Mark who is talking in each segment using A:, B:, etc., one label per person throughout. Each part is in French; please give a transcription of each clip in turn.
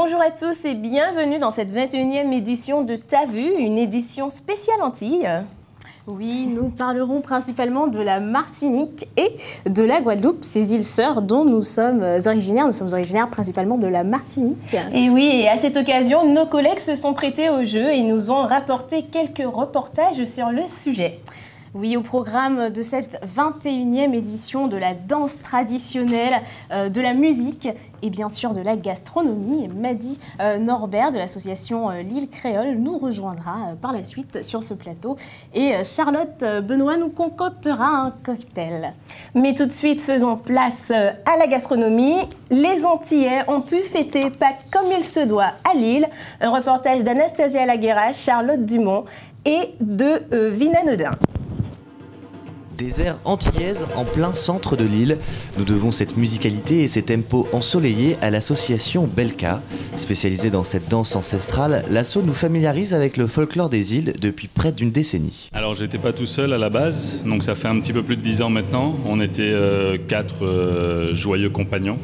A: Bonjour à tous et bienvenue dans cette 21e édition de T'as vu, une édition spéciale Antilles.
B: Oui, nous parlerons principalement de la Martinique et de la Guadeloupe, ces îles sœurs dont nous sommes originaires. Nous sommes originaires principalement de la Martinique.
A: Et oui, et à cette occasion, nos collègues se sont prêtés au jeu et nous ont rapporté quelques reportages sur le sujet.
B: Oui, au programme de cette 21e édition de la danse traditionnelle, de la musique et bien sûr de la gastronomie, Madi Norbert de l'association L'Île Créole nous rejoindra par la suite sur ce plateau et Charlotte Benoît nous concoctera un cocktail.
A: Mais tout de suite, faisons place à la gastronomie. Les Antillais ont pu fêter Pâques comme il se doit à Lille. Un reportage d'Anastasia Laguerre, Charlotte Dumont et de Vina Nodin.
C: Des airs antillaises en plein centre de l'île. Nous devons cette musicalité et ces tempos ensoleillés à l'association Belka. Spécialisée dans cette danse ancestrale, l'asso nous familiarise avec le folklore des îles depuis près d'une décennie.
D: Alors j'étais pas tout seul à la base, donc ça fait un petit peu plus de 10 ans maintenant. On était 4 joyeux compagnons.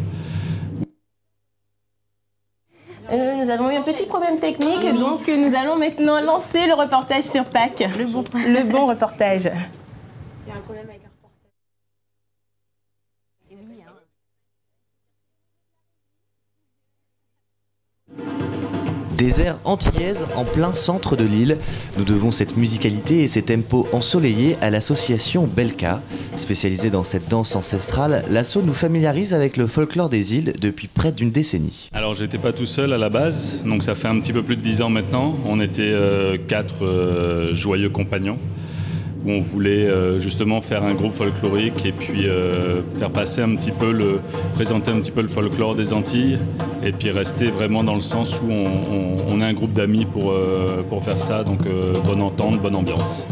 A: Nous avons eu un petit problème technique, donc nous allons maintenant lancer le reportage sur Pâques. Le bon reportage.
B: Il y a un problème avec un reportage.
C: Des airs antillaises en plein centre de l'île. Nous devons cette musicalité et ces tempos ensoleillés à l'association Belka. Spécialisée dans cette danse ancestrale, l'asso nous familiarise avec le folklore des îles depuis près d'une décennie.
D: Alors j'étais pas tout seul à la base, donc ça fait un petit peu plus de 10 ans maintenant. On était 4 joyeux compagnons. Où on voulait justement faire un groupe folklorique et puis faire passer un petit peu présenter un petit peu le folklore des Antilles et puis rester vraiment dans le sens où on est un groupe d'amis pour faire ça, donc bonne entente, bonne ambiance.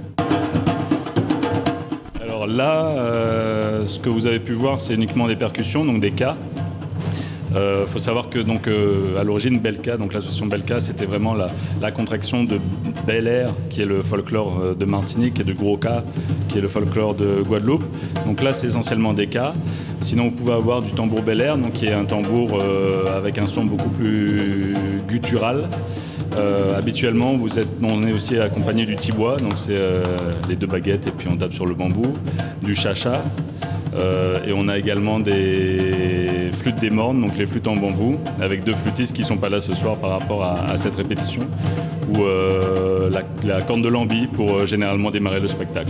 D: Alors là, ce que vous avez pu voir, c'est uniquement des percussions, donc des cas. Faut savoir que donc à l'origine Belka, donc l'association Belka, c'était vraiment la contraction de Bel Air, qui est le folklore de Martinique, et de Gros Cas, qui est le folklore de Guadeloupe. Donc là, c'est essentiellement des cas. Sinon, vous pouvez avoir du tambour Bel Air, donc qui est un tambour avec un son beaucoup plus guttural. Habituellement, on est aussi accompagné du tibois, donc c'est les 2 baguettes et puis on tape sur le bambou, du chacha. Et on a également des flûtes des mornes, donc les flûtes en bambou, avec 2 flûtistes qui ne sont pas là ce soir par rapport à cette répétition, ou la corne de lambi pour généralement démarrer le spectacle.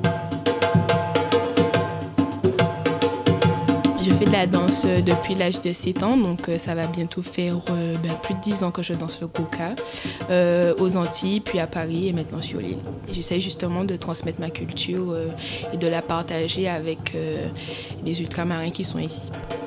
E: Je fais de la danse depuis l'âge de 7 ans, donc ça va bientôt faire plus de 10 ans que je danse le goka aux Antilles, puis à Paris et maintenant sur l'île. J'essaie justement de transmettre ma culture et de la partager avec les ultramarins qui sont ici.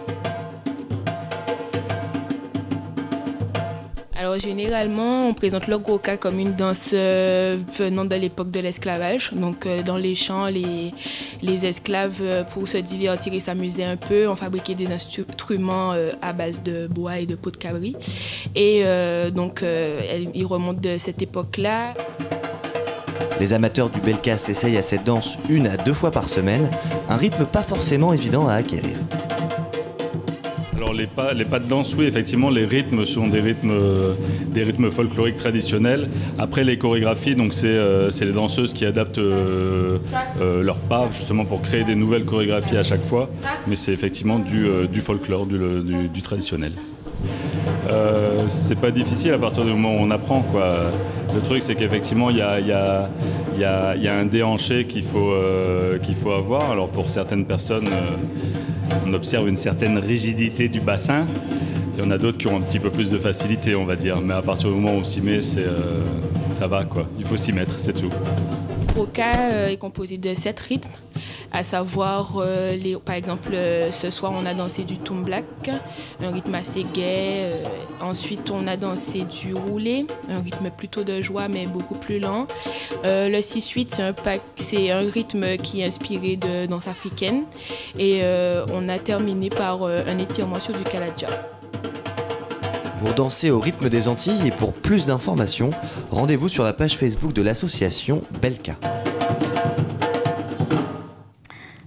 E: Alors généralement, on présente le goka comme une danse venant de l'époque de l'esclavage. Donc dans les champs, les esclaves, pour se divertir et s'amuser un peu, ont fabriqué des instruments à base de bois et de peau de cabri. Et donc ils remontent de cette époque-là.
C: Les amateurs du Belka s'essayent à cette danse 1 à 2 fois par semaine, un rythme pas forcément évident à acquérir.
D: Alors les pas de danse, oui, effectivement, les rythmes sont des rythmes folkloriques traditionnels. Après les chorégraphies, donc c'est les danseuses qui adaptent leurs pas justement pour créer des nouvelles chorégraphies à chaque fois. Mais c'est effectivement du folklore, du traditionnel. C'est pas difficile à partir du moment où on apprend, quoi. Le truc, c'est qu'effectivement, il y a un déhanché qu'il faut avoir. Alors pour certaines personnes, on observe une certaine rigidité du bassin. Il y en a d'autres qui ont un petit peu plus de facilité, on va dire. Mais à partir du moment où on s'y met, ça va, quoi. Il faut s'y mettre, c'est tout.
E: Le goka est composé de 7 rythmes, à savoir, par exemple, ce soir on a dansé du tumblak, un rythme assez gai. Ensuite on a dansé du roulé, un rythme plutôt de joie mais beaucoup plus lent. Le 6-8, c'est un rythme qui est inspiré de danse africaine. Et on a terminé par un étirement sur du kaladja.
C: Pour danser au rythme des Antilles et pour plus d'informations, rendez-vous sur la page Facebook de l'association Belka.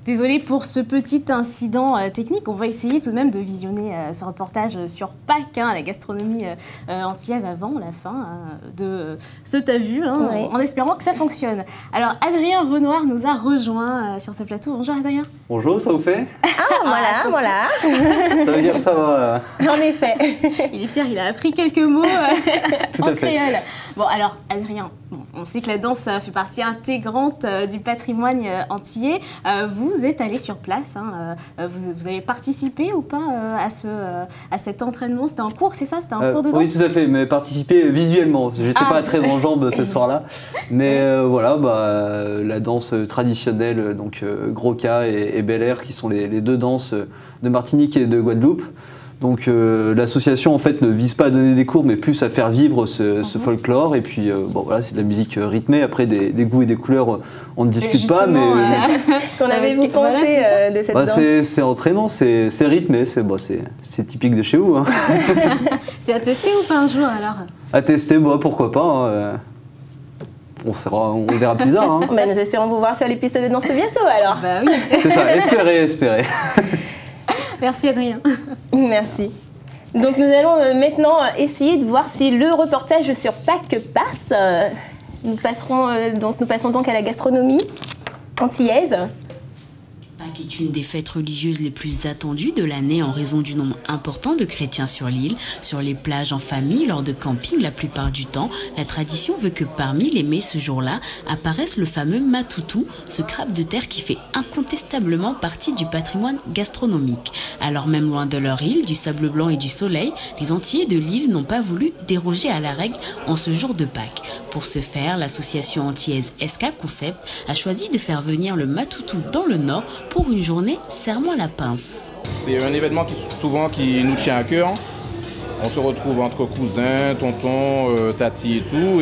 B: Désolée pour ce petit incident technique. On va essayer tout de même de visionner ce reportage sur Pâques, la gastronomie antillaise avant la fin de ce T'as vu, en espérant que ça fonctionne. Alors, Adrien Renoir nous a rejoint sur ce plateau. Bonjour Adrien.
F: Bonjour, ça vous fait?
A: Ah, voilà.
F: Ça veut dire ça va.
A: En effet.
B: Il est fier, il a appris quelques mots
F: Tout
B: en
F: à fait.
B: créole. Bon, alors, Adrien, on sait que la danse fait partie intégrante du patrimoine antillais. Vous êtes allé sur place, vous avez participé ou pas à cet entraînement? C'était un cours, c'est ça? C'était un cours de danse?
F: Oui, tout à fait, mais participer visuellement. J'étais pas très en jambes ce soir-là. Mais voilà, la danse traditionnelle, donc Gros-Cas et Bel Air, qui sont les deux danses de Martinique et de Guadeloupe. Donc l'association en fait ne vise pas à donner des cours mais plus à faire vivre ce folklore et puis bon voilà, c'est de la musique rythmée. Après des goûts et des couleurs on ne discute pas, mais
A: qu'en avez-vous pensé de cette danse?
F: C'est entraînant, c'est rythmé, c'est typique de chez vous, hein.
B: C'est à tester ou pas un jour alors? À
F: tester, pourquoi pas, hein. On verra plus tard, hein.
A: Nous espérons vous voir sur les pistes de danse bientôt alors.
B: Bah oui.
F: C'est ça, espérer.
B: Merci Adrien.
A: Merci. Donc nous allons maintenant essayer de voir si le reportage sur Pâques passe. Nous passons donc à la gastronomie antillaise.
G: Pâques est une des fêtes religieuses les plus attendues de l'année en raison du nombre important de chrétiens sur l'île. Sur les plages en famille, lors de camping la plupart du temps, la tradition veut que parmi les mets ce jour-là apparaisse le fameux matoutou, ce crabe de terre qui fait incontestablement partie du patrimoine gastronomique. Alors même loin de leur île, du sable blanc et du soleil, les Antillais de l'île n'ont pas voulu déroger à la règle en ce jour de Pâques. Pour ce faire, l'association antillaise SK Concept a choisi de faire venir le matoutou dans le nord pour une journée serment la pince.
H: C'est un événement qui nous tient à cœur. On se retrouve entre cousins, tontons, tati et tout.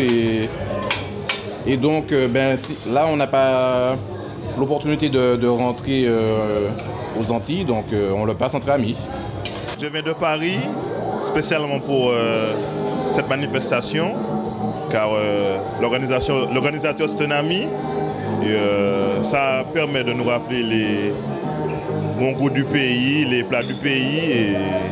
H: Et donc là, on n'a pas l'opportunité de rentrer aux Antilles, donc on le passe entre amis.
I: Je viens de Paris spécialement pour cette manifestation, car l'organisateur c'est un ami. Et ça permet de nous rappeler les bons goûts du pays, les plats du pays. Et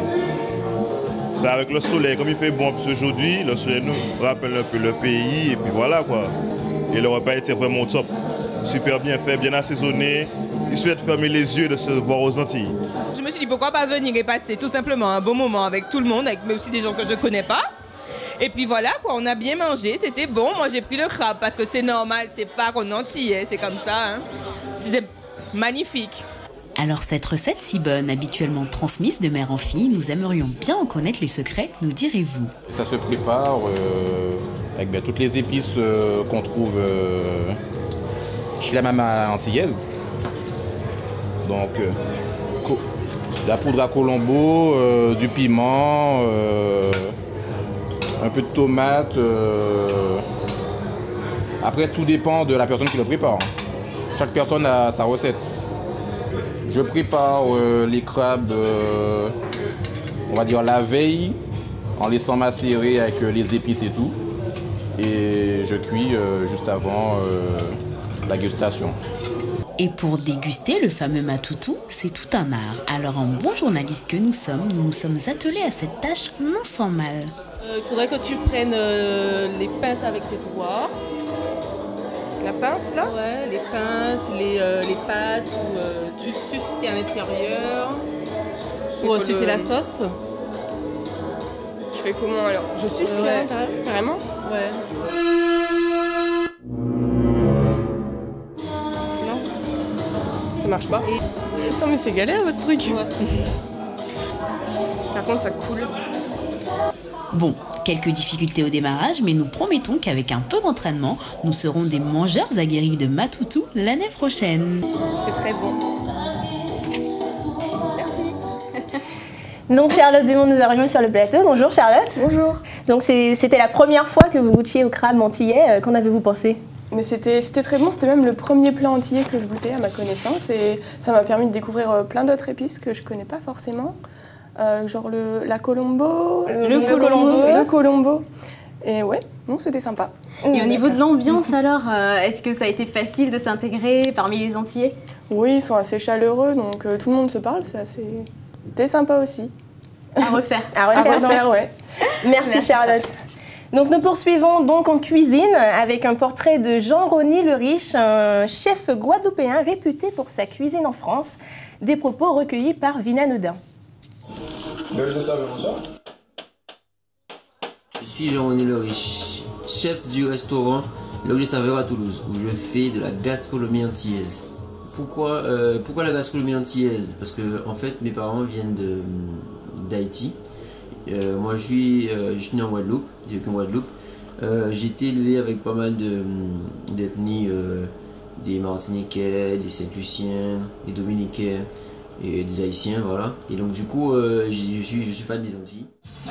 I: ça avec le soleil, comme il fait bon aujourd'hui, le soleil nous rappelle un peu le pays. Et puis voilà quoi. Et le repas était vraiment top. Super bien fait, bien assaisonné. Il souhaite fermer les yeux de se voir aux Antilles.
J: Je me suis dit pourquoi pas venir et passer tout simplement un bon moment avec tout le monde, mais aussi des gens que je ne connais pas. Et puis voilà quoi, on a bien mangé, c'était bon. Moi j'ai pris le crabe parce que c'est normal, c'est pas qu'en Antillais, c'est comme ça. C'était magnifique.
G: Alors cette recette si bonne, habituellement transmise de mère en fille, nous aimerions bien en connaître les secrets, nous direz-vous?
H: Ça se prépare avec toutes les épices qu'on trouve chez la maman antillaise. Donc de la poudre à colombo, du piment, un peu de tomate. Après, tout dépend de la personne qui le prépare. Chaque personne a sa recette. Je prépare les crabes, on va dire la veille, en laissant macérer avec les épices et tout. Et je cuis juste avant la dégustation.
G: Et pour déguster le fameux matoutou, c'est tout un art. Alors en bon journaliste que nous nous sommes attelés à cette tâche non sans mal.
K: Il faudrait que tu prennes les pinces avec tes doigts.
J: La pince là?
K: Ouais, les pinces, les pâtes, où tu suces ce qui est à l'intérieur pour sucer la sauce.
J: Je fais comment alors? Je suce ce qu'il y a à l'intérieur, carrément?
K: Ouais.
J: Non, ça marche pas. Non mais c'est galère votre truc.
K: Ouais.
J: Par contre ça coule.
G: Bon, quelques difficultés au démarrage, mais nous promettons qu'avec un peu d'entraînement, nous serons des mangeurs aguerris de matoutou l'année prochaine.
J: C'est très bon. Merci.
A: Donc Charlotte Dumont nous a rejoint sur le plateau. Bonjour Charlotte.
L: Bonjour.
A: Donc c'était la première fois que vous goûtiez au crabe antillais. Qu'en avez-vous pensé?
L: Mais c'était très bon, c'était même le premier plat antillais que je goûtais à ma connaissance et ça m'a permis de découvrir plein d'autres épices que je ne connais pas forcément. Genre la colombo, le colombo. Et ouais, non, c'était sympa.
B: Et au niveau de l'ambiance alors, est-ce que ça a été facile de s'intégrer parmi les Antillais?
L: Oui, ils sont assez chaleureux, donc tout le monde se parle, c'était sympa aussi.
B: À refaire.
A: À refaire,
L: ouais.
A: Merci Charlotte. Donc nous poursuivons donc en cuisine avec un portrait de Jean-Rony le Riche, un chef guadeloupéen réputé pour sa cuisine en France. Des propos recueillis par Vina Nodin.
M: Je suis Jean-Rony le Riche, chef du restaurant Le Riche Saveur à Toulouse, où je fais de la gastronomie antillaise. Pourquoi la gastronomie antillaise? Parce que en fait mes parents viennent d'Haïti. Moi je suis né en Guadeloupe, j'ai vécu en Guadeloupe. J'ai été élevé avec pas mal d'ethnies, des Martiniquais, des Saint-Luciens, des Dominicains et des Haïtiens, voilà. Et donc du coup je suis fan des Antilles.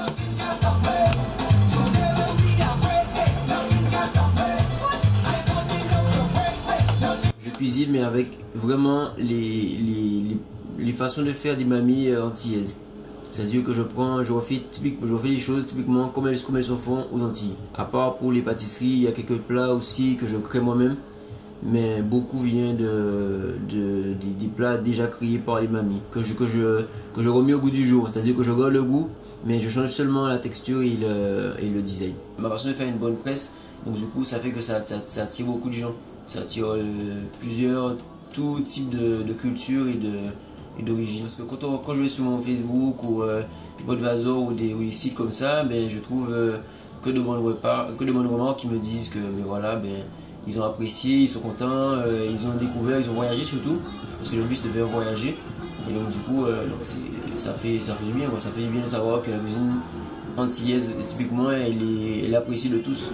M: Je cuisine mais avec vraiment les façons de faire des mamies antillaises. C'est-à-dire que je refais les choses typiquement comme elles se font aux Antilles. À part pour les pâtisseries, il y a quelques plats aussi que je crée moi-même. Mais beaucoup vient des plats déjà créés par les mamies, que je remets au goût du jour. C'est-à-dire que je garde le goût, mais je change seulement la texture et le design. Ma façon de faire une bonne presse, donc du coup ça fait que ça attire beaucoup de gens. Ça attire tout type de culture et d'origine. Parce que quand je vais sur mon Facebook ou Podvazor ou des sites comme ça, ben, je trouve que de bonnes remarques qui me disent que mais voilà, ben, ils ont apprécié, ils sont contents, ils ont découvert, ils ont voyagé surtout, parce que le but c'est de faire voyager. Et donc du coup, ça fait du bien, quoi. Ça fait du bien de savoir que la cuisine antillaise, typiquement, elle est appréciée de tous.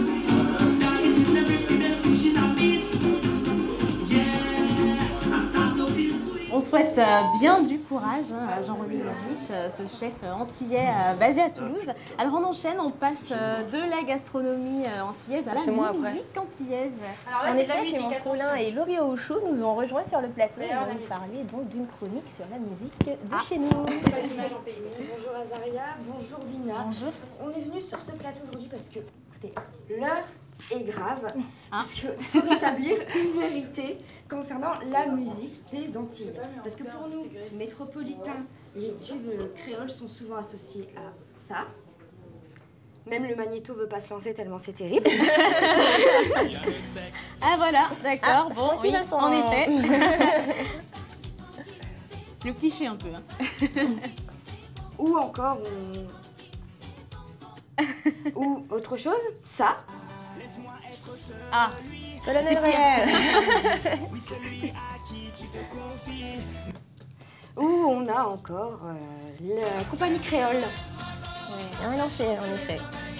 B: On souhaite bien du courage à Jean-Rony le Riche, ce chef antillais basé à Toulouse. Alors on enchaîne, on passe de la gastronomie antillaise à la musique antillaise.
A: Alors là, en effet, Clémence Roulin et Laurie Ouchou nous ont rejoints sur le plateau et vont nous parler donc d'une chronique sur la musique de chez nous.
N: Bonjour Azaria, bonjour Vina.
B: Bonjour.
N: On est venu sur ce plateau aujourd'hui parce que, écoutez, l'heure est grave, parce qu'il faut rétablir une vérité concernant la musique des Antilles. Parce que pour nous, métropolitains, les tubes créoles sont souvent associés à ça. Même le magnéto veut pas se lancer tellement c'est terrible.
B: Ah voilà, d'accord, bon, oui, en effet. Le cliché un peu. Hein.
N: Ou encore, ou autre chose, ça.
B: Ah,
A: Colonel Réel.
N: Ou on a encore la compagnie créole.
A: Rien en fait, en effet.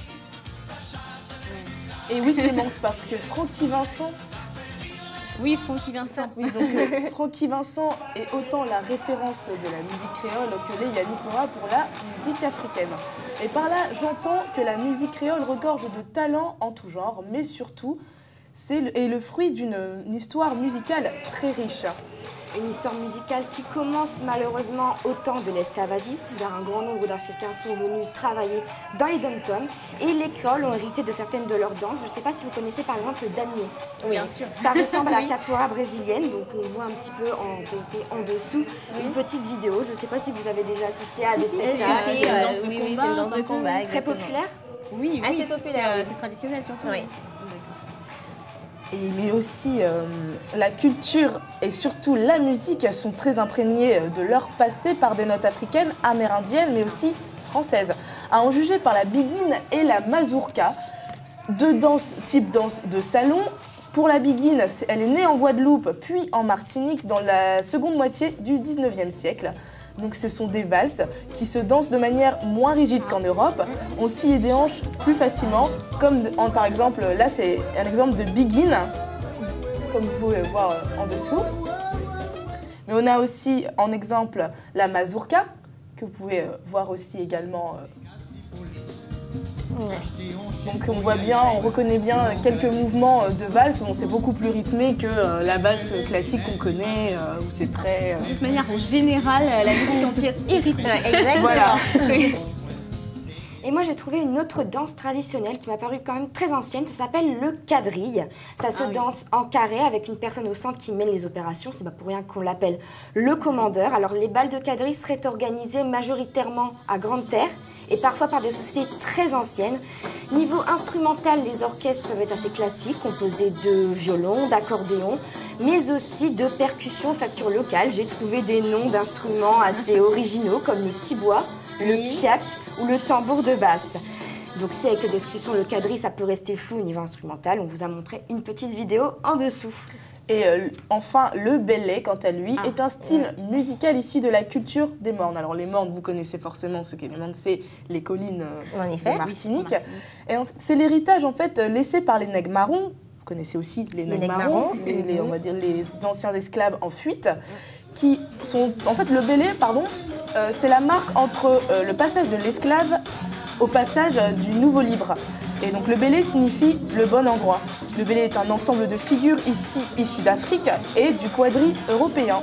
L: Et oui, Clémence, parce que Francky Vincent.
B: Oui, Francky Vincent.
L: Oui, donc Francky Vincent est autant la référence de la musique créole que l'est Yannick Noah pour la musique africaine. Et par là, j'entends que la musique créole regorge de talents en tout genre, mais surtout, c'est le fruit d'une histoire musicale très riche.
N: Une histoire musicale qui commence malheureusement au temps de l'esclavagisme, car un grand nombre d'Africains sont venus travailler dans les dom-toms et les créoles ont hérité de certaines de leurs danses. Je ne sais pas si vous connaissez par exemple le damier.
A: Oui, bien sûr.
N: Ça ressemble à la capoeira brésilienne, donc on voit un petit peu en PP en dessous une petite vidéo. Je ne sais pas si vous avez déjà assisté à des spectacles.
A: C'est une danse de combat.
N: Très populaire.
B: Oui,
A: assez populaire.
B: C'est traditionnel surtout.
A: Oui.
L: Mais aussi la culture et surtout la musique sont très imprégnées de leur passé par des notes africaines, amérindiennes, mais aussi françaises. À en juger par la biguine et la mazurka, deux types danse de salon. Pour la biguine, elle est née en Guadeloupe, puis en Martinique dans la seconde moitié du 19e siècle. Donc ce sont des valses qui se dansent de manière moins rigide qu'en Europe. On scie des hanches plus facilement, comme par exemple, là c'est un exemple de biguine, comme vous pouvez voir en dessous. Mais on a aussi en exemple la mazurka, que vous pouvez voir aussi également. Donc on voit bien, on reconnaît bien quelques mouvements de valse. Bon, c'est beaucoup plus rythmé que la valse classique qu'on connaît, où c'est très...
B: De toute manière, en général, la musique antillaise est rythmée.
A: Exactement.
L: Voilà.
N: Et moi, j'ai trouvé une autre danse traditionnelle qui m'a paru quand même très ancienne. Ça s'appelle le quadrille. Ça se danse en carré avec une personne au centre qui mène les opérations. C'est pas pour rien qu'on l'appelle le commandeur. Alors, les balles de quadrille seraient organisées majoritairement à Grande Terre et parfois par des sociétés très anciennes. Niveau instrumental, les orchestres peuvent être assez classiques, composés de violons, d'accordéons, mais aussi de percussions facture locale. J'ai trouvé des noms d'instruments assez originaux comme le tibois, le kiak ou le tambour de basse. Donc si avec cette description, le quadrille, ça peut rester flou au niveau instrumental, on vous a montré une petite vidéo en dessous.
L: Et enfin, le belay, quant à lui, est un style musical issu de la culture des Mornes. Alors les Mornes, vous connaissez forcément ce qu'est les Mornes, c'est les collines de Martinique. Et c'est l'héritage en fait laissé par les nègres marrons. Vous connaissez aussi les nègres marrons, on va dire les anciens esclaves en fuite, qui sont en fait le belay, c'est la marque entre le passage de l'esclave au passage du nouveau libre. Et donc le belay signifie le bon endroit. Le belay est un ensemble de figures issues d'Afrique et du quadrille européen.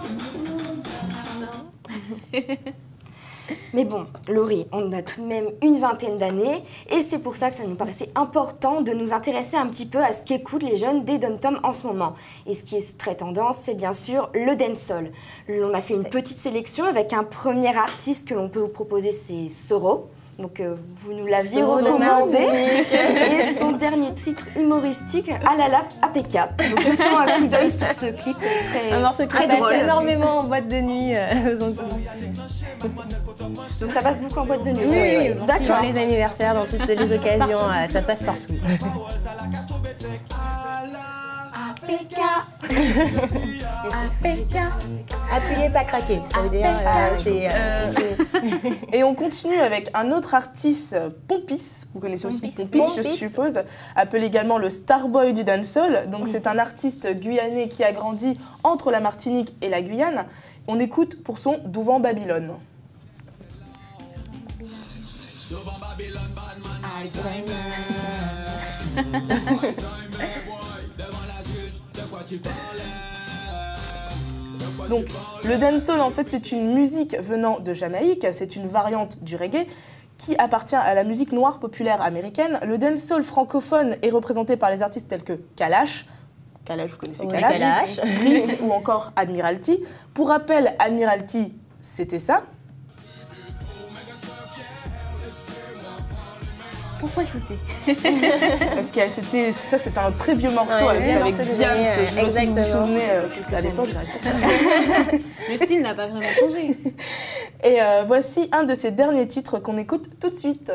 N: Mais bon, Laurie, on a tout de même une vingtaine d'années et c'est pour ça que ça nous paraissait important de nous intéresser un petit peu à ce qu'écoutent les jeunes des dom-toms en ce moment. Et ce qui est très tendance, c'est bien sûr le dancehall. On a fait une petite sélection avec un premier artiste que l'on peut vous proposer, c'est Soro. Donc vous nous l'aviez recommandé. Et son dernier titre humoristique, Alala APK. Donc jetons un coup d'œil sur ce clip très drôle.
A: Énormément en boîte de nuit.
N: Donc ça passe beaucoup en boîte de nuit.
A: Oui, d'accord. Dans les anniversaires, dans toutes les occasions, ça passe partout. APK. Appuyez, pas craquer. Ça veut dire
L: Et on continue avec un autre artiste, Pompis. Vous connaissez aussi Pompis, je suppose, appelé également le Starboy du dancehall. Donc c'est un artiste guyanais qui a grandi entre la Martinique et la Guyane. On écoute pour son Douvent Babylone. Donc, le dancehall, en fait, c'est une musique venant de Jamaïque, c'est une variante du reggae qui appartient à la musique noire populaire américaine. Le dancehall francophone est représenté par les artistes tels que Kalash. Kalash, vous connaissez Kalash, Brice ou encore Admiralty. Pour rappel, Admiralty, c'était ça.
B: Pourquoi c'était?
L: Parce que c'était un très vieux morceau avec Diams. Je sais si vous vous souvenez à l'époque.
B: Le style n'a pas vraiment changé.
L: Et voici un de ses derniers titres qu'on écoute tout de suite.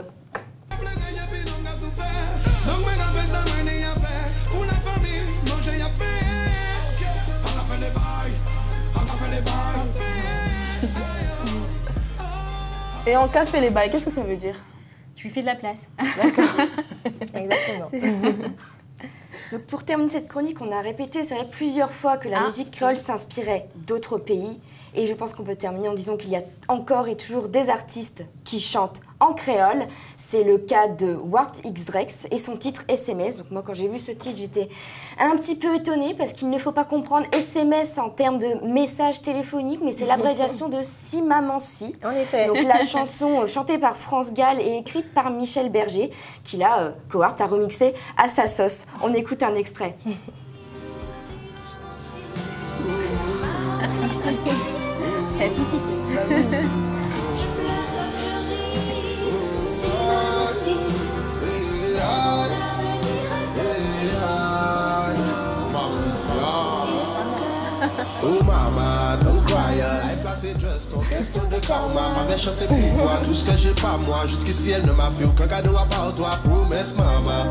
L: Et en café les bails, qu'est-ce que ça veut dire?
B: Je lui fais de la place.
L: D'accord.
A: Exactement.
N: Donc pour terminer cette chronique, on a répété, c'est vrai, plusieurs fois que la musique créole s'inspirait d'autres pays. Et je pense qu'on peut terminer en disant qu'il y a encore et toujours des artistes qui chantent en créole. C'est le cas de Wart X Drex et son titre SMS. Donc moi, quand j'ai vu ce titre, j'étais un petit peu étonnée parce qu'il ne faut pas comprendre SMS en termes de message téléphonique, mais c'est l'abréviation de Si Maman Si.
A: En effet.
N: Donc la chanson chantée par France Gall et écrite par Michel Berger, qui là, Coart a remixé à sa sauce. On écoute un extrait.
B: C'est atypique.
O: Oh maman, don't cry, life là c'est juste une question de karma. Femme chance c'est pouvoir, tout ce que j'ai pas moi. Jusqu'ici elle ne m'a fait aucun cadeau à part toi, promesse maman.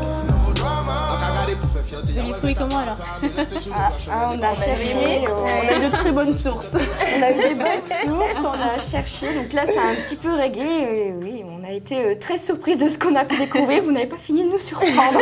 B: Vous avez trouvé comment alors?
N: On a cherché,
L: on a eu de très bonnes sources.
N: On a eu des bonnes sources, on a cherché. Donc là, c'est un petit peu reggae. Et oui, on a été très surprise de ce qu'on a pu découvrir. Vous n'avez pas fini de nous surprendre.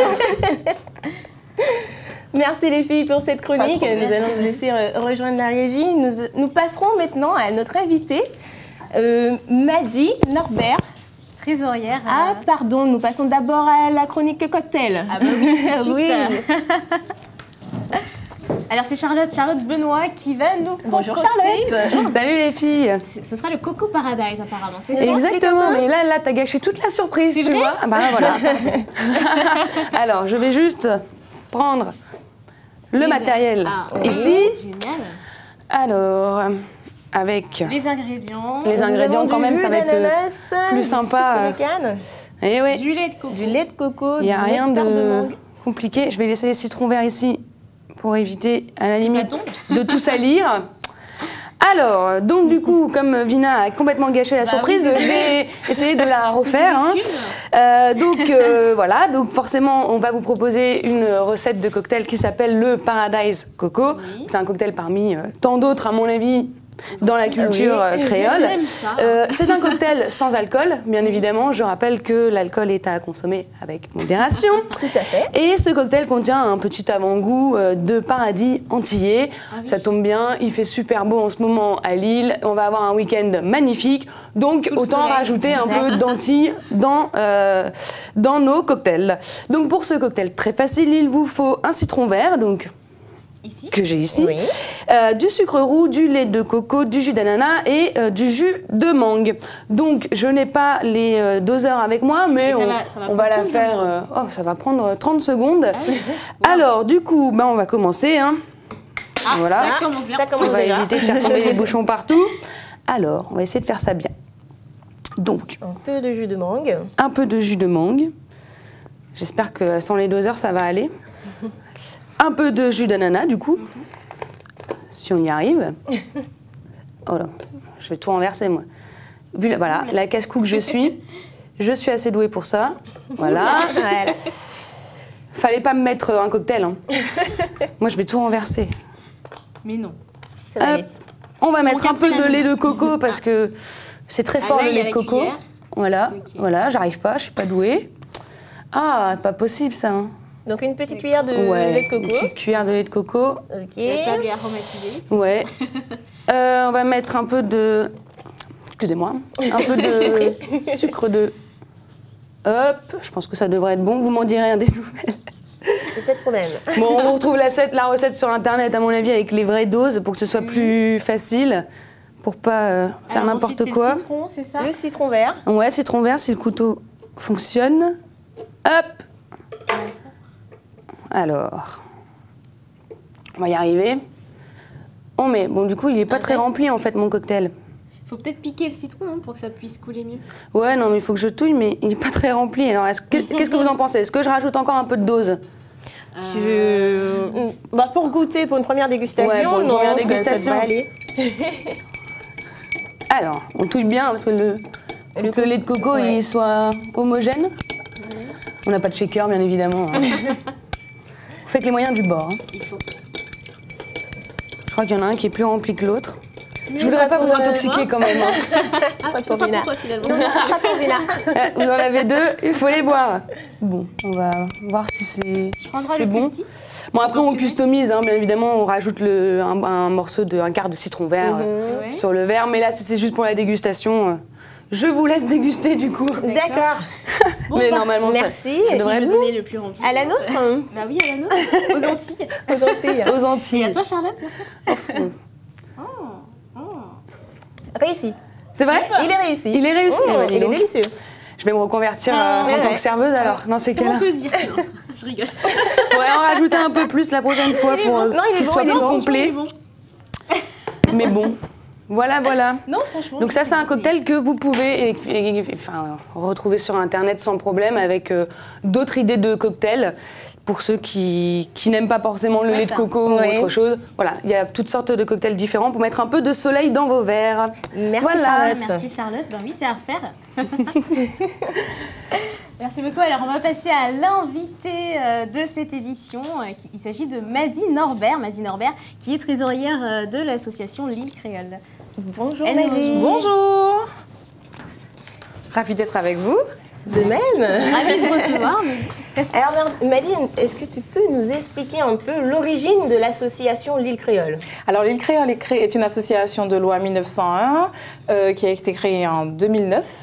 A: Merci les filles pour cette chronique. Nous allons vous laisser rejoindre la régie. Nous passerons maintenant à notre invitée, Maddy Norbert.
B: Trésorière.
A: Ah, pardon, nous passons d'abord à la chronique cocktail.
B: Ah bah oui, tout de suite.
A: Oui.
B: Alors c'est Charlotte Benoît qui va nous
A: Bonjour
B: concocter.
A: Charlotte.
P: Salut les filles.
B: Ce sera le Coco Paradise apparemment, c'est ça?
P: Exactement, mais là t'as gâché toute la surprise, tu vois. Ah bah voilà. Alors, je vais juste prendre le matériel ici.
B: Génial.
P: Alors, avec
B: les ingrédients.
P: Les ingrédients quand même, ça va être plus sympa. Et oui.
B: Du lait de coco.
A: Du lait de coco.
P: Il n'y a rien de compliqué. Je vais laisser les citrons verts ici pour éviter, à la limite, de tout salir. Alors, donc du coup, comme Vina a complètement gâché la surprise, je vais essayer de la refaire. Voilà, donc forcément, on va vous proposer une recette de cocktail qui s'appelle le Paradise Coco. Oui. C'est un cocktail parmi tant d'autres, à mon avis, dans la culture créole. C'est un cocktail sans alcool, bien évidemment. Je rappelle que l'alcool est à consommer avec modération.
A: Tout à fait.
P: Et ce cocktail contient un petit avant-goût de paradis antillais. Ça tombe bien, il fait super beau en ce moment à Lille. On va avoir un week-end magnifique. Donc autant rajouter un peu d'Antilles dans nos cocktails. Donc pour ce cocktail très facile, il vous faut un citron vert. Donc que j'ai ici, du sucre roux, du lait de coco, du jus d'ananas et du jus de mangue. Donc je n'ai pas les doseurs avec moi, mais on va la faire, ça va prendre 30 secondes. Alors du coup, on va commencer. Voilà.
B: Ça commence bien.
P: On va éviter de faire tomber les bouchons partout. Alors, on va essayer de faire ça bien. Donc,
A: un peu de jus de mangue.
P: Un peu de jus de mangue. J'espère que sans les doseurs, ça va aller. Un peu de jus d'ananas, du coup, si on y arrive. Oh là, je vais tout renverser, moi. Vu la casse-cou que je suis assez douée pour ça. Voilà. Fallait pas me mettre un cocktail. Moi, je vais tout renverser.
B: Mais non.
P: On va mettre un peu de lait de coco parce que c'est très fort, le lait de coco. Voilà, j'arrive pas, je suis pas douée. Ah, pas possible, ça.
A: Donc une petite cuillère de lait de coco.
P: Une petite cuillère de lait de coco.
A: Ok.
B: La table est aromatisée.
P: Ouais. On va mettre un peu de... Excusez-moi. Un peu de sucre de... Hop, je pense que ça devrait être bon. Vous m'en direz des nouvelles.
A: C'est pas de problème.
P: Bon, on retrouve la recette sur Internet, à mon avis, avec les vraies doses pour que ce soit plus facile. Pour pas faire n'importe quoi.
B: Le citron, c'est ça?
A: Le citron vert.
P: Ouais, citron vert si le couteau fonctionne. Hop. Alors, on va y arriver. On met. Bon, du coup, il n'est pas très rempli en fait, mon cocktail.
B: Faut peut-être piquer le citron pour que ça puisse couler mieux.
P: Ouais, non, mais il faut que je touille, mais il n'est pas très rempli. Alors, qu'est-ce que vous en pensez? Est-ce que je rajoute encore un peu de dose?
A: Pour goûter, pour une première dégustation.
P: Ouais, pour une première dégustation.
A: Ça aller.
P: Alors, on touille bien parce que le lait de coco il soit homogène. On n'a pas de shaker, bien évidemment. Vous faites les moyens du bord.
B: Il faut.
P: Je crois qu'il y en a un qui est plus rempli que l'autre. Je voudrais pas vous intoxiquer quand même.
B: Ce sera pour toi finalement.
A: Non, ce sera pour Vina.
P: Vous en avez deux, il faut les boire. Bon, on va voir si c'est bon. Bon, après on customise, bien évidemment, on rajoute un quart de citron vert sur le verre. Mais là, si c'est juste pour la dégustation, je vous laisse déguster du coup.
A: D'accord.
P: Bon, mais normalement,
A: merci.
P: Ça devrait être bon.
B: Le plus rempli.
A: À la nôtre.
B: Bah oui, à la nôtre. Aux Antilles.
A: Aux Antilles.
P: Aux Antilles.
B: Et à toi, Charlotte, bien sûr.
A: Réussi.
P: C'est vrai?
A: Il est réussi.
P: Il est réussi.
A: Il est délicieux.
P: Je vais me reconvertir en tant que serveuse alors. Non, c'est
B: Comment te le dire? Non, je rigole.
P: On va en rajouter un peu plus la prochaine fois pour qu'il soit plus complet. Mais bon, voilà.
B: Non, franchement.
P: Donc ça, c'est un cocktail que vous pouvez retrouver sur Internet sans problème avec d'autres idées de cocktails. Pour ceux qui n'aiment pas forcément le lait de coco ou autre chose. Voilà, il y a toutes sortes de cocktails différents pour mettre un peu de soleil dans vos verres.
A: Merci Charlotte.
B: Merci Charlotte, ben oui, c'est à refaire. Merci beaucoup. Alors on va passer à l'invité de cette édition. Il s'agit de Mady Norbert. Mady Norbert qui est trésorière de l'association L'Île Créole.
A: Bonjour Mady.
Q: Bonjour. Ravie d'être avec vous.
A: De même.
B: Ravie de vous recevoir.
A: Alors Mady, est-ce que tu peux nous expliquer un peu l'origine de l'association L'Île Créole?
Q: Alors L'Île Créole est une association de loi 1901 qui a été créée en 2009.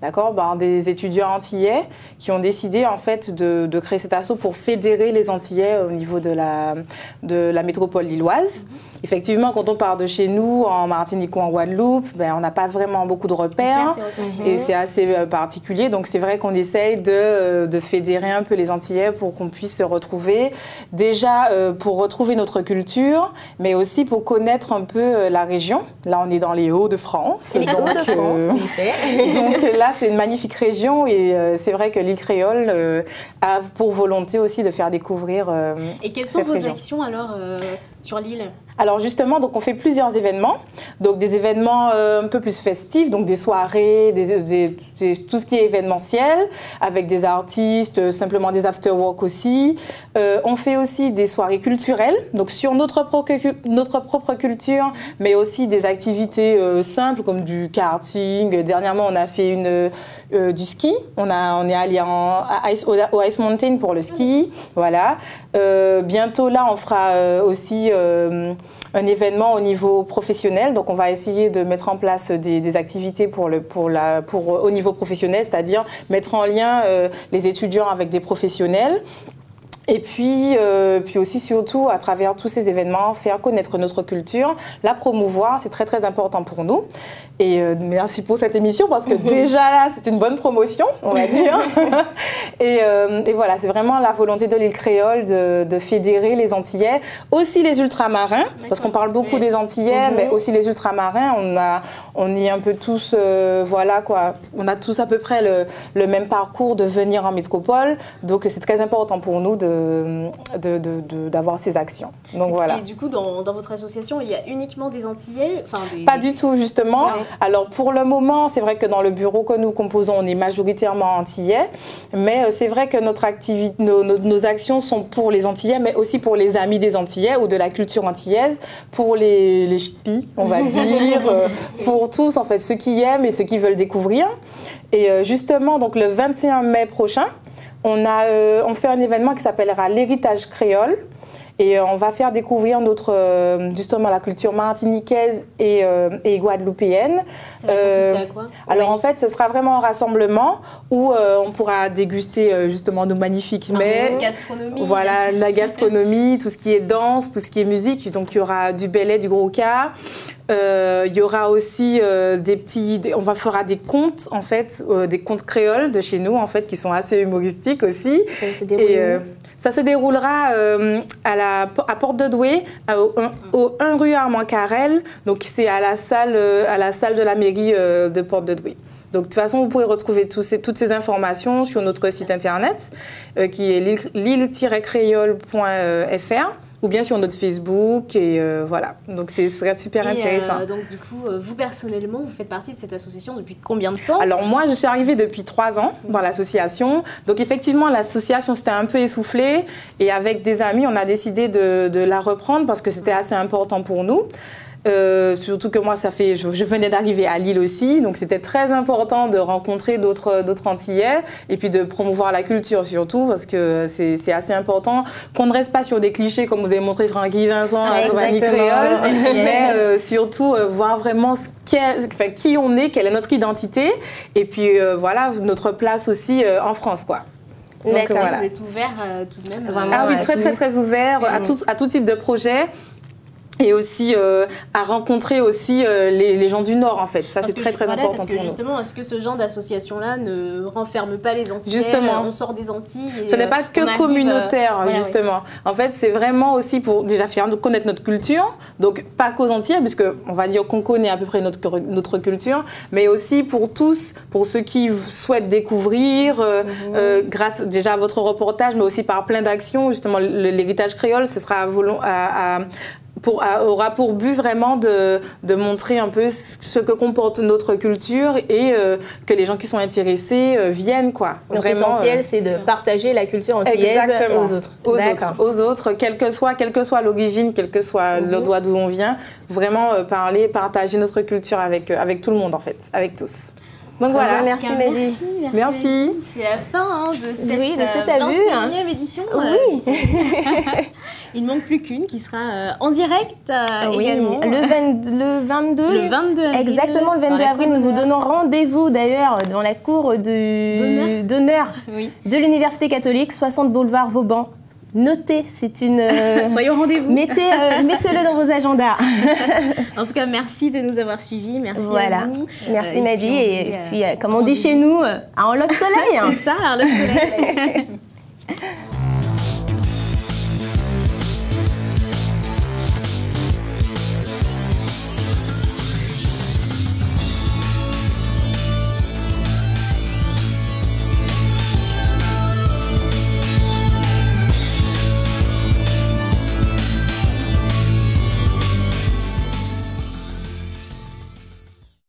Q: d'accord, des étudiants antillais qui ont décidé en fait de créer cet asso pour fédérer les Antillais au niveau de la métropole lilloise. Effectivement, quand on part de chez nous, en Martinique ou en Guadeloupe, on n'a pas vraiment beaucoup de repères et c'est assez particulier. Donc c'est vrai qu'on essaye de fédérer un peu les Antillais pour qu'on puisse se retrouver. Déjà pour retrouver notre culture, mais aussi pour connaître un peu la région. Là, on est dans les Hauts-de-France.
A: Les Hauts-de-France, en effet.
Q: Donc là, c'est une magnifique région et c'est vrai que l'île créole a pour volonté aussi de faire découvrir
B: Et quelles sont vos actions alors sur l'île?
Q: Alors justement, donc on fait plusieurs événements, donc des événements un peu plus festifs, donc des soirées, tout ce qui est événementiel, avec des artistes, simplement des after-work aussi. On fait aussi des soirées culturelles, donc sur notre propre culture, mais aussi des activités simples comme du karting. Dernièrement, on a fait du ski. On est allé au Ice Mountain pour le ski, voilà. Bientôt là, on fera aussi un événement au niveau professionnel. Donc, on va essayer de mettre en place des activités au niveau professionnel, c'est-à-dire mettre en lien les étudiants avec des professionnels. Et puis aussi, surtout, à travers tous ces événements, faire connaître notre culture, la promouvoir, c'est très, très important pour nous. Et merci pour cette émission, parce que déjà là, c'est une bonne promotion, on va dire. Et voilà, c'est vraiment la volonté de l'île créole de fédérer les Antillais, aussi les ultramarins, parce qu'on parle beaucoup des Antillais, mais aussi les ultramarins. On est un peu tous, voilà quoi, on a tous à peu près le même parcours de venir en métropole. Donc c'est très important pour nous d'avoir ces actions. Donc voilà.
B: Et du coup, dans votre association, il y a uniquement des Antillais,
Q: Pas du tout, justement. Ouais. Alors pour le moment, c'est vrai que dans le bureau que nous composons, on est majoritairement Antillais, mais c'est vrai que nos actions sont pour les Antillais, mais aussi pour les amis des Antillais ou de la culture antillaise, pour les ch'tis, on va dire, pour tous, en fait, ceux qui aiment et ceux qui veulent découvrir. Et justement, donc le 21 mai prochain, on fait un événement qui s'appellera l'héritage créole. Et on va faire découvrir justement la culture martiniquaise et guadeloupéenne.
B: Ça va consister à quoi?
Q: Alors en fait, ce sera vraiment un rassemblement où on pourra déguster justement nos magnifiques mets.
B: Gastronomie.
Q: Voilà, la gastronomie, tout ce qui est danse, tout ce qui est musique. Donc il y aura du belay, du gros cas. Il y aura aussi on fera des contes en fait, des contes créoles de chez nous en fait, qui sont assez humoristiques aussi. Ça se déroulera à Porte de Douai, au 1 rue Armand Carrel. Donc c'est à la salle de la mairie de Porte de Douai. Donc de toute façon, vous pouvez retrouver toutes ces informations sur notre site internet qui est lille-créole.fr. ou bien sur notre Facebook, et voilà. Donc, ce serait super intéressant.
B: Donc, du coup, vous, personnellement, vous faites partie de cette association depuis combien de temps?
Q: Alors, moi, je suis arrivée depuis 3 ans dans l'association. Donc, effectivement, l'association s'était un peu essoufflée. Et avec des amis, on a décidé de la reprendre parce que c'était assez important pour nous. Surtout que moi, je venais d'arriver à Lille aussi, donc c'était très important de rencontrer d'autres Antillais et puis de promouvoir la culture surtout, parce que c'est assez important qu'on ne reste pas sur des clichés comme vous avez montré Francky Vincent, la compagnie créole, mais surtout voir vraiment qui on est, quelle est notre identité, et puis voilà, notre place aussi en France, quoi.
B: Donc, voilà. Vous êtes ouvert tout de même
Q: Ah oui, très très très ouvert à tout type de projet. Et aussi à rencontrer aussi les gens du Nord, en fait. Ça, c'est très, très important pour nous.
B: Parce que justement, est-ce que ce genre d'association-là ne renferme pas les Antillais?
Q: Justement.
B: On sort des Antilles.
Q: Ce n'est pas que communautaire, justement. En fait, c'est vraiment aussi pour déjà faire connaître notre culture. Donc, pas qu'aux Antillais, puisqu'on va dire qu'on connaît à peu près notre culture, mais aussi pour tous, pour ceux qui souhaitent découvrir, grâce déjà à votre reportage, mais aussi par plein d'actions. Justement, l'héritage créole, ce sera aura pour but vraiment de montrer un peu ce que comporte notre culture et que les gens qui sont intéressés viennent, quoi.
A: Donc l'essentiel, c'est de partager la culture antillaise aux autres.
Q: Aux autres, quelle que soit l'origine, quel que soit l'endroit d'où on vient, vraiment partager notre culture avec tout le monde, en fait, avec tous. Donc voilà.
A: Merci Mehdi.
Q: Merci.
B: C'est la fin de cette,
A: de cette
B: 21e édition.
A: Oui.
B: Il ne manque plus qu'une qui sera en direct également.
A: Le 22.
B: Le 22 avril.
A: Exactement, le 22 avril. Nous vous donnons rendez-vous d'ailleurs dans la cour d'honneur de l'Université catholique, 60 boulevard Vauban. Notez, c'est une...
B: Soyez au rendez-vous.
A: Mettez-le dans vos agendas.
B: En tout cas, merci de nous avoir suivis. Merci à vous.
A: Merci Mehdi. Et puis, comme on dit chez nous, à Arlot Soleil.
B: C'est ça, Arlot Soleil.